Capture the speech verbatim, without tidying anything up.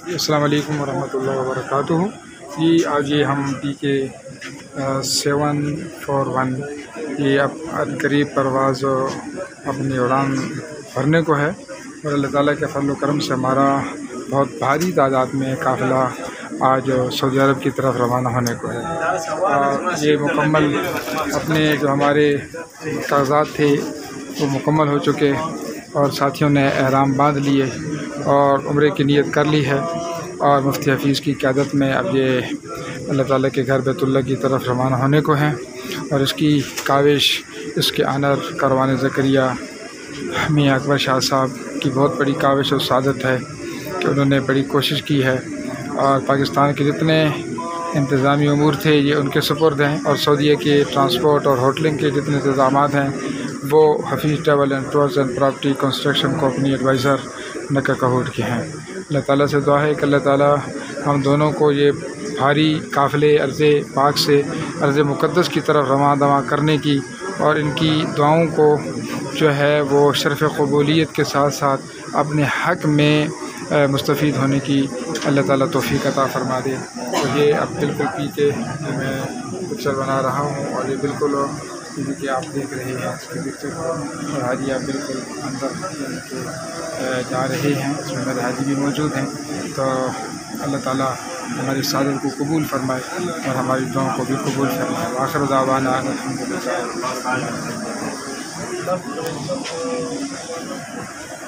السلام علیکم ورحمۃ اللہ وبرکاتہ۔ جی آج یہ ہم پی کے سیون فور ون یہ اب عن قریب پرواز اپنی اڑان بھرنے کو ہے، اور اللہ تعالیٰ کے فضل و کرم سے ہمارا بہت بھاری تعداد میں قافلہ آج سعودی عرب کی طرف روانہ ہونے کو ہے۔ اور یہ مکمل اپنے جو ہمارے کاغذات تھے وہ مکمل ہو چکے، اور ساتھیوں نے احرام باندھ لیے اور عمرے کی نیت کر لی ہے، اور مفتی حفیظ کی قیادت میں اب یہ اللہ تعالیٰ کے گھر بیت اللہ کی طرف روانہ ہونے کو ہیں۔ اور اس کی کاوش، اس کے آنر کاروان زکریا میاں اکبر شاہ صاحب کی بہت بڑی کاوش اور سعادت ہے کہ انہوں نے بڑی کوشش کی ہے، اور پاکستان کے جتنے انتظامی امور تھے یہ ان کے سپرد ہیں، اور سعودیہ کے ٹرانسپورٹ اور ہوٹلنگ کے جتنے انتظامات ہیں وہ Hafeez travel and tours and property construction company advisor نکا کہوٹ کے ہیں۔ اللہ تعالیٰ سے دعا ہے کہ اللہ تعالیٰ ہم دونوں کو یہ بھاری قافلے عرض پاک سے عرض مقدس کی طرف رواں دواں کرنے کی، اور ان کی دعاؤں کو جو ہے وہ شرف قبولیت کے ساتھ ساتھ اپنے حق میں مستفید ہونے کی اللہ تعالیٰ توفیق عطا فرما دے۔ تو یہ اب بالکل پی کے میں پکچر بنا رہا ہوں، اور یہ بالکل کہ آپ دیکھ رہے ہیں اس کے پکچر کو، اور حاجی آپ بالکل اندر جا رہے ہیں، اس میں میرے حاجی بھی موجود ہیں۔ تو اللہ تعالیٰ ہماری سعادت کو قبول فرمائے اور ہماری دعاؤں کو بھی قبول فرمائے۔ آخر دعوانا الحمدللہ۔